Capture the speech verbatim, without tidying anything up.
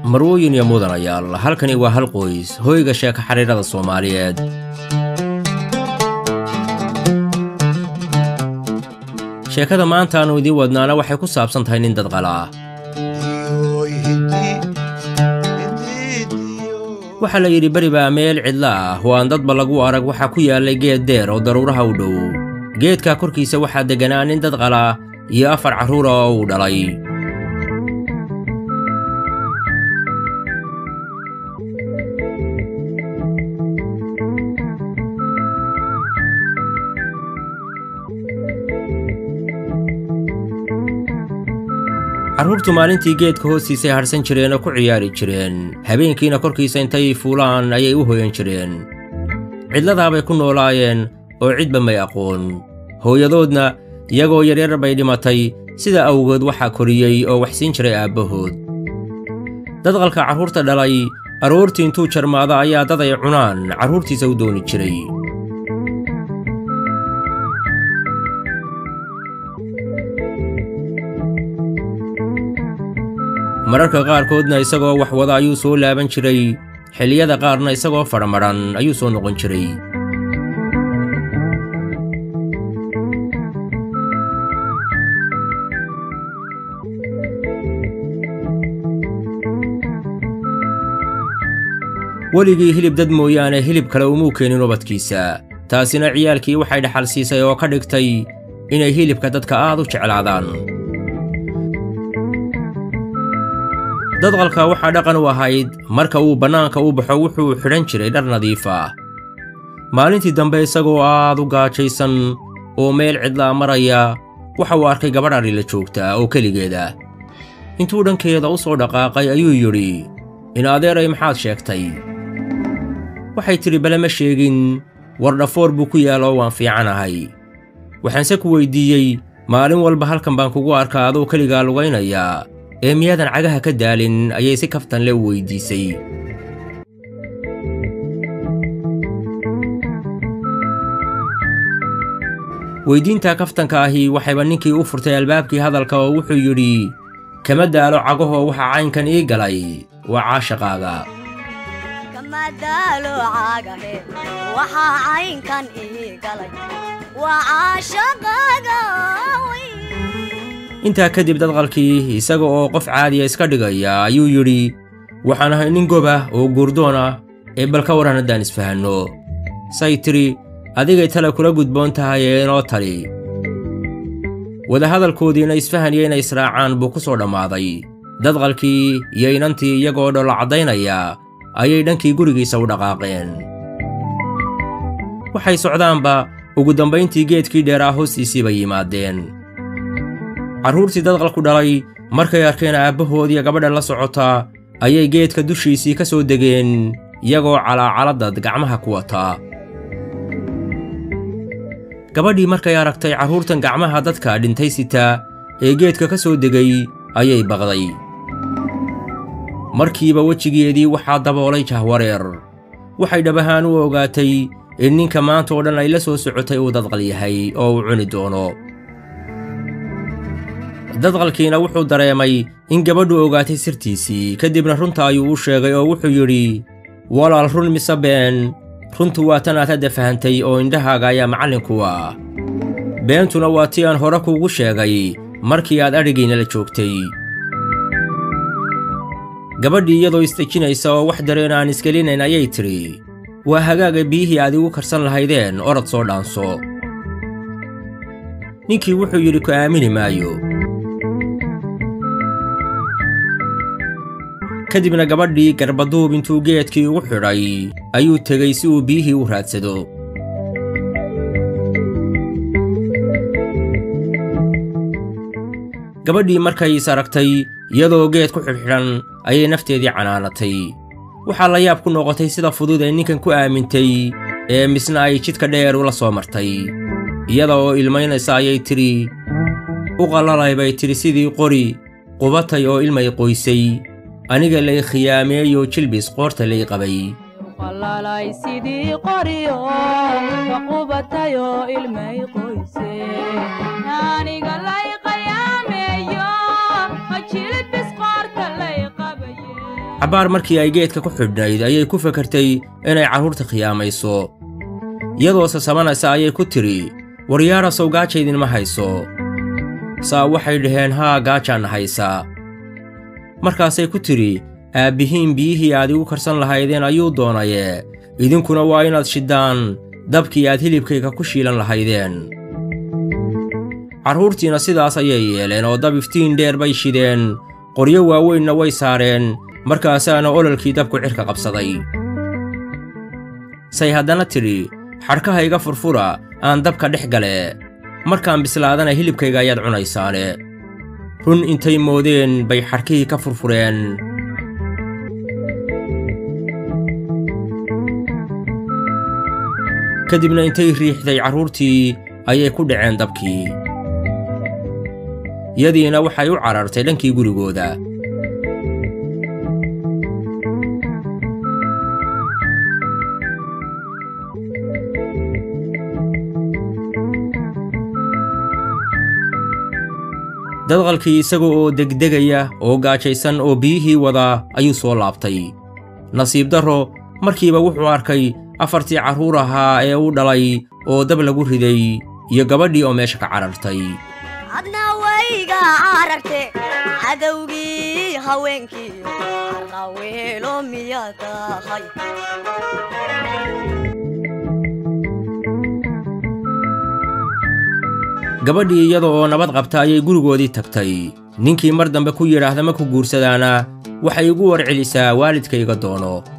marwooyin iyo mudanayaal halkani waa Hal Qoys hoyga sheeka xariirada Soomaaliyeed sheekada maanta aanu idin wadnaana waxay ku saabsan tahay nin dad qala waxa la yiri bari baa meel cidla ah oo aan dadba lagu arag waxa ku yaalay geed dheer oo daruuraha u dhow geedka korkiisa waxa deganaa nin dad qala iyo afar caruur oo u dhalay carruurtu maalintii geedka hoostiisa harsan jireen oo ku ciyaari jireen habeenkiina korkiisa intay fuulaan ayay u hooyan jireen cidladaa bay ku noolaayeen oo cidba may aqoon hooyadoodna iyagoo yaryar bay dhimatay sida awgood waxaa koriyey oo wax siin jiray aabbahood dadqalka carruurta dhalay aroortii intuu jarmaada ayaa dad ay cunaan carruurtiisa u dooni jiray mararka qaarkoodna isagoo wax wada ayuu soo laaban jiray xilliyada qaarna isagoo faramaran ayuu soo noqon jiray weligii hilib dad mooyaane hilib kale umuu keenin ubadkiisa taasina ciyaalkii waxay dhaxal siisay oo ka dhigtay inay hilibka dadka aad u jeclaadaan dadqalka waxaa dhaqan u ahayd marka uu bannaanka u baxo wuxuu xidhan jiray dhar nadiif ah maalintii dambe isagoo aad u gaajaysan oo meel cidlaa maraya waxa uu arkay gabadh ari la joogta oo keligeeda intuu dhankeeda u soo dhaqaaqay ayuu yidhi in adeeray maxaad sheegtay waxay tidhi bale ma sheegin war dhafoor buu ku yaalo waan fiicanahay waxaanse ku weyddiiyey maalin walba halkan baan kugu arkaa adoo keligaa lugaynaya ee miyaadan cagaha ka daalin ayay si kaftan le u weyddiisay weyddiintaa kaftanka ahi waxayba ninkii u furtay albaabkii hadalka oo wuxuu yidhi kama daalo cagahoo waxa caynkan ii galay waa caashaqaaga intaa kadib dadqalkii isaga oo qof caadiya iska dhigaya ayuu yidhi waxaan ahay nin gob ah oo guurdoon ah ee bal ka waran haddaan isfahanno say tidhi adigay tale kula gudboon tahay ee inoo tali wadahadalkoodiina isfahan iyo inay israacaan buu ku soo dhammaaday dadqalkii iyo inantii iyagoo dholla caddaynaya ayay dhankii gurigiisa u dhaqaaqeen waxay socdaanba ugu dambayntii geedkii dheeraa hoostiisii bay yimaadeen carruurtii dadqalku dhalay markay arkeen aabbahood iyo gabadha la socota ayay geedka dushiisii ka soo degeen iyagoo calaacaladad gacmaha ku wata gabadhii markay aragtay carruurtan gacmaha dadka dhintay sita ee geedka ka soo degay ayay baqday markiiba wejigeedii waxaa daboolay jahwareer waxay dhab ahaan u ogaatay in ninka maanta oo dhan ay la soo socotay uu dadqal yahay oo uu cuni doono dadqalkiina wuxuu dareemay in gabadhu ogaatay sirtiisii kadibna runta ayuu u sheegay oo wuxuu yidhi walaal run mise been runtu waa tan aad hadda fahantay oo indhahaaga ayaa macallinku ah beentuna waa tii aan hore kuugu sheegay markii aad adhigiina la joogtay gabadhii iyadoo isdejinaysa oo wax dareen aan isgelinayn ayay tidhi waa hagaaga biyihii aad igu karsan lahaydeen orad soo dhaanso ninkii wuxuu yidhi ku aamini maayo kadibna gabadhii garbaduub intuu geedkii ugu xidhay ayuu tegey si uu biyihii u raadsado gabadhii markay is aragtay iyadoo geed ku xidhxidhan ayay nafteedii canaanatay waxaa la yaab ku noqotay sida fudud ee ninkan ku aamintay ee misna ay jidka dheer ula soo martay iyada oo ilmaynaysa ayay tidhi u qallalay bay tidhi sidii qori qubatay oo ilmay qoysay aniga lay khiyaameeyo jilbis qoorta lay qabay qallalay sidii qoriyo qubatay oo ilmay qoysay aniga lay khiyaameeyo jilbis qoorta lay qabay cabbaar markii ay geedka ku xidhnayd ayay ku fakartay inay carruurta khiyaamayso iyadoo sasabanaysa ayay ku tidhi waryaara sow gaajaydinma hayso saa waxay dhaheen haa gaajaan haysa markaasay ku tidhi aabbihiin biyihii aad igu karsan lahaydeen ayuu doonaye idinkuna waa inaad shiddaan dabkii aad hilibkayga ku shiilan lahaydeen carruurtiina sidaas ayay yeeleen oo dab iftiin dheer bay shideen qoryo waaweynna way saareen markaasaana ololkii dabku cirka qabsaday say haddana tidhi xadhkahayga furfura aan dabka dhex gale markaan bislaadana hilibkayga ayaad cunaysaane run intay moodeen bay xadhkihii ka furfureen kadibna intay riixday carruurtii ayay ku dhaceen dabkii yadiina waxay u carartay dhankii gurigooda dadqalkii isaga oo degdegaya oo gaajaysan oo biyihii wada ayuu soo laabtay nasiib darro markiiba wuxuu arkay afartii carruur ahaa ee uu dhalay oo dab lagu riday iyo gabadhii oo meesha ka carartay adna wayga cararte cadowgii haweenkii arraweelo miyaa tahay gabadhii iyada oo nabad qabta ayay gurigoodii tagtay ninkii mar dambe ku yidhaahda ma ku guursadaana waxay igu warcelisaa waalidkayga doono